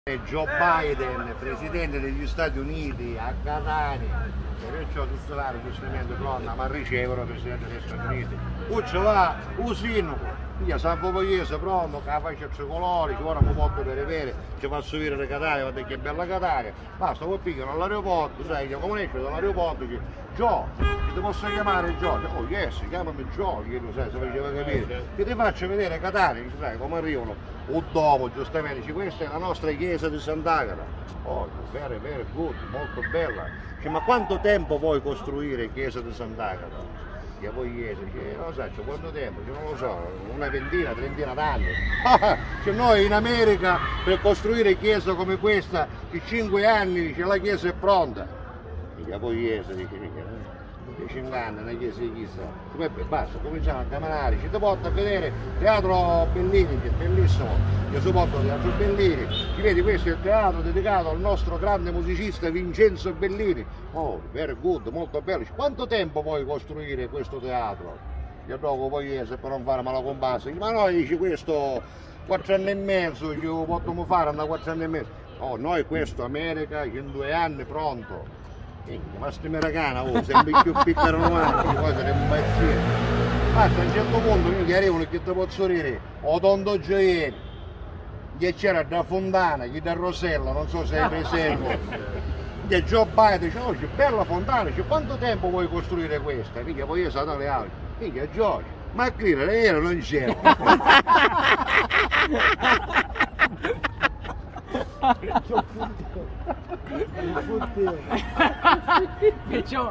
Joe Biden, presidente degli Stati Uniti, a Catania, e io ho tutto l'anno giustamente pronta, ma ricevono il presidente degli Stati Uniti. Uccio va, un sindaco, io San Paese pronto, che la faccia tre colori, che ora mi porto per vedere, ci fa subire le Catania, guarda che bella Catania, basta, poi picchiano all'aeroporto, sai, che come esce dall'aeroporto, dice, Joe, ti posso chiamare Joe? Oh yes, chiamami Joe, che lo sai, se faceva capire, che ti faccio vedere Catania, sai, come arrivano. O dopo, giustamente, dice, questa è la nostra chiesa di Sant'Agata. Oh, very, very good, molto bella. Dice, ma quanto tempo vuoi costruire chiesa di Sant'Agata? E poi chiesa, dice, non lo so, c'è quanto tempo? Dice, non lo so, una ventina, trentina d'anni. Cioè, noi in America per costruire chiesa come questa, in 5 anni, dice, la chiesa è pronta. Dice, poi chiesa, dice, 5 anni, una chiesa di chissà. Poi basta, cominciamo a camminare, ci porta a vedere teatro Bellini, che è bellissimo, io supporto il teatro Bellini, ci vedi, questo è il teatro dedicato al nostro grande musicista Vincenzo Bellini. Oh, very good, molto bello. Quanto tempo vuoi costruire questo teatro? Io dopo poi per non fare mala comparsa, ma noi dici questo 4 anni e mezzo, ci possiamo fare una 4 anni e mezzo. Oh, noi questo America in 2 anni pronto. Ma sti americana, oh, sempre più piccolo avanti, poi saremo impazziti. Basta, a un certo punto io che arrivano che ti posso dire, ho tonto gioielli, che c'era da Fontana, che da Rosella, non so se è presente, che Joe Biden dice, oh, c'è bella Fontana, dice, quanto tempo vuoi costruire questa? Mica poi io sono le altre, mica Giorgio, ma a scrivere io non c'ero. Perciò